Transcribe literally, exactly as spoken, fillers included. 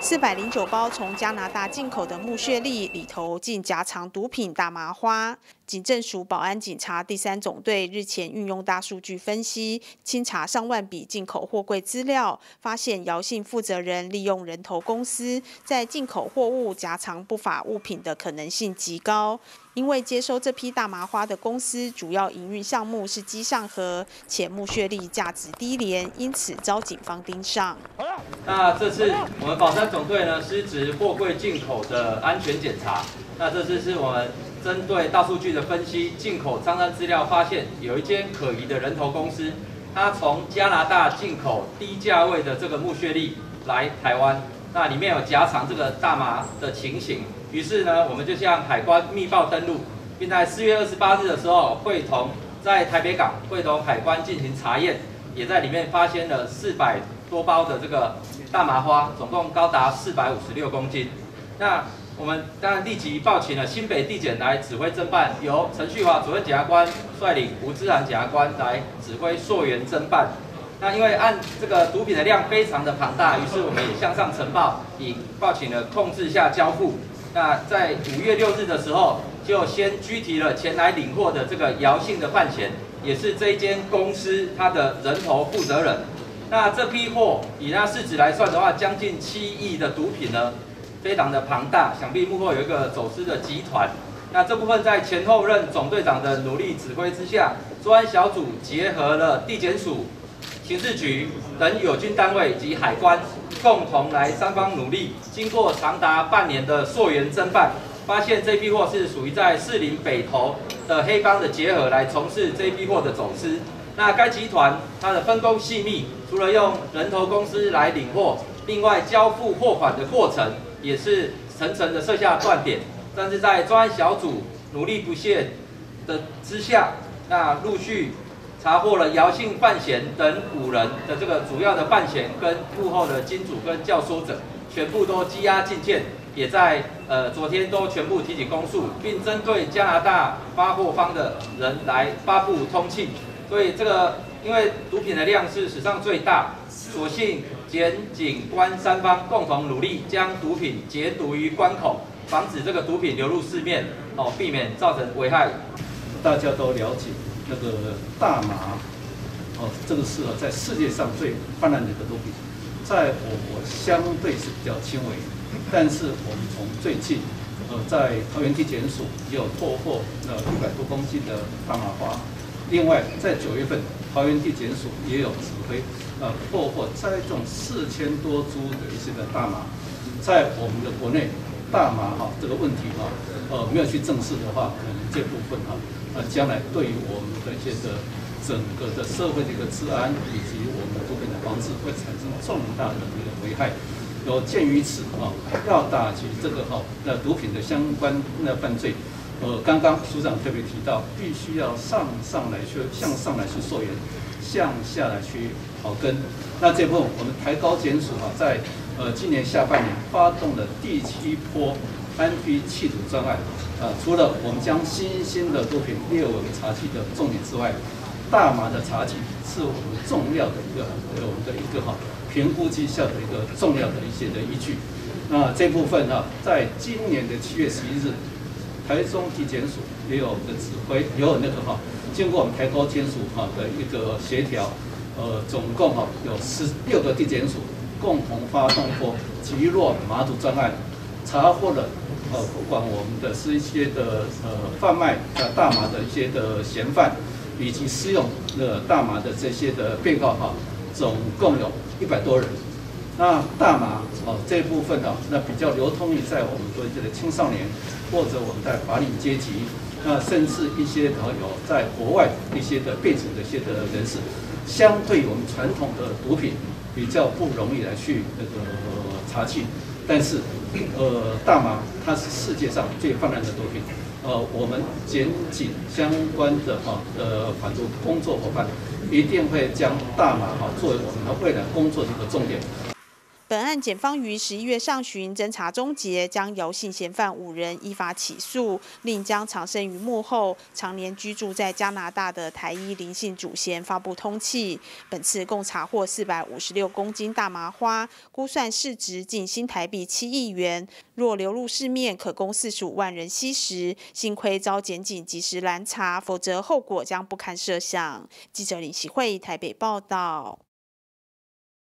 四百零九包从加拿大进口的木屑粒里头竟夹藏毒品大麻花。警政署保安警察第三总队日前运用大数据分析，清查上万笔进口货柜资料，发现姚姓负责人利用人头公司在进口货物夹藏不法物品的可能性极高。因为接收这批大麻花的公司主要营运项目是机上盒，且木屑粒价值低廉，因此遭警方盯上。 那这次我们宝山总队呢施执货柜进口的安全检查。那这次是我们针对大数据的分析，进口账单资料发现有一间可疑的人头公司，它从加拿大进口低价位的这个木屑粒来台湾，那里面有夹藏这个大麻的情形。于是呢，我们就向海关密报登陆，并在四月二十八日的时候，会同在台北港会同海关进行查验，也在里面发现了四百多包的这个大麻花，总共高达四百五十六公斤。那我们当然立即报请了新北地检来指挥侦办，由陈旭华主任检察官率领吴志涵检察官来指挥溯源侦办。那因为按这个毒品的量非常的庞大，于是我们也向上呈报，以报请了控制下交付。那在五月六日的时候，就先拘提了前来领货的这个姚姓的犯嫌，也是这一间公司它的人头负责人。那这批货以它市值来算的话，将近七亿的毒品呢，非常的庞大，想必幕后有一个走私的集团。那这部分在前后任总队长的努力指挥之下，专案小组结合了地检署、刑事局等有军单位及海关，共同来三方努力，经过长达半年的溯源侦办，发现这批货是属于在士林北投的黑帮的结合来从事这批货的走私。那该集团它的分工细密，除了用人头公司来领货，另外交付货款的过程也是层层的设下断点。但是在专案小组努力不懈的之下，那陆续查获了姚姓犯嫌等五人的这个主要的犯嫌跟幕后的金主跟教唆者，全部都羁押禁见，也在呃昨天都全部提起公诉，并针对加拿大发货方的人来发布通缉。所以这个因为毒品的量是史上最大，所幸检警官三方共同努力，将毒品截毒于关口，防止这个毒品流入市面，哦，避免造成危害。 大家都了解。那个大麻，哦，这个是在世界上最泛滥的一个毒品，在我国相对是比较轻微，但是我们从最近，呃，在桃园地检署也有破获呃一百多公斤的大麻花，另外在九月份，桃园地检署也有指挥呃破获栽种四千多株的一些的大麻，在我们的国内大麻哈这个问题哈，呃没有去正视的话，可能这部分哈。那将来对于我们的一些的整个的社会的一个治安，以及我们毒品的防治，会产生重大的一个危害。有鉴于此啊，要打击这个哈那毒品的相关那犯罪，呃，刚刚署长特别提到，必须要上上来去向上来去溯源，向下来去刨根。那这部分我们台高检署啊，在呃今年下半年发动了第七波安居缉毒专案。呃，除了我们将新兴的毒品列为我们查缉的重点之外，大麻的查缉是我们重要的一个呃我们的一个哈评估绩效的一个重要的一些的依据。那这部分哈、啊，在今年的七月十一日，台中地检署也有我们的指挥，也有那个哈、啊，经过我们台高检署哈的一个协调，呃，总共哈、啊、有十六个地检署共同发动过击落麻毒专案，查获了。呃，不管我们的是一些的呃贩卖呃大麻的一些的嫌犯，以及施用的大麻的这些的被告哈，总共有一百多人。那大麻哦这一部分呢、啊，那比较流通于在我们说这个青少年，或者我们在法领阶级，那甚至一些呢有在国外一些的背景的一些的人士，相对于我们传统的毒品比较不容易来去那个、呃、查缉。但是，呃，大麻它是世界上最泛滥的毒品，呃，我们检警相关的哈呃反毒工作伙伴一定会将大麻哈作为我们的未来工作的一个重点。 本案检方于十一月上旬侦查终结，将姚姓嫌犯五人依法起诉，另将藏身于幕后、常年居住在加拿大的台裔林姓主嫌发布通缉。本次共查获四百五十六公斤大麻花，估算市值近新台币七亿元。若流入市面，可供四十五万人吸食。幸亏遭检警及时拦查，否则后果将不堪设想。记者林喜慧台北报道。